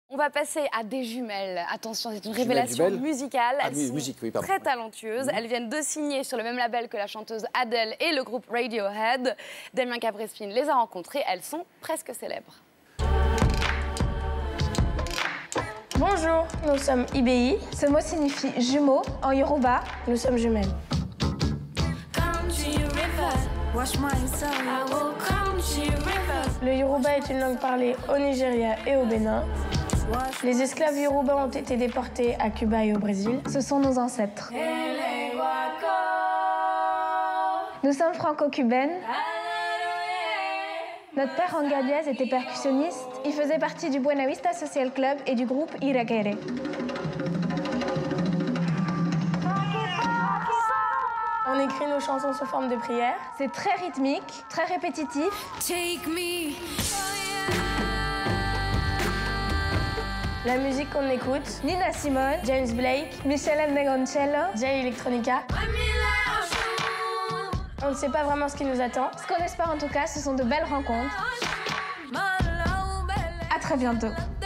On va passer à des jumelles. Attention, c'est une révélation musicale. Elles sont très talentueuses. Elles viennent de signer sur le même label que la chanteuse Adele et le groupe Radiohead. Damien Cabrespine les a rencontrées. Elles sont presque célèbres. Bonjour, nous sommes IBI. Ce mot signifie jumeaux en Yoruba. Nous sommes jumelles. Le Yoruba est une langue parlée au Nigeria et au Bénin. Les esclaves Yoruba ont été déportés à Cuba et au Brésil. Ce sont nos ancêtres. Nous sommes franco-cubaines. Notre père Anga Diaz était percussionniste. Il faisait partie du Buena Vista Social Club et du groupe Iraquere. On écrit nos chansons sous forme de prière. C'est très rythmique, très répétitif. La musique qu'on écoute, Nina Simone, James Blake, Michele Negoncello, Jay Electronica. On ne sait pas vraiment ce qui nous attend. Ce qu'on espère en tout cas, ce sont de belles rencontres. À très bientôt.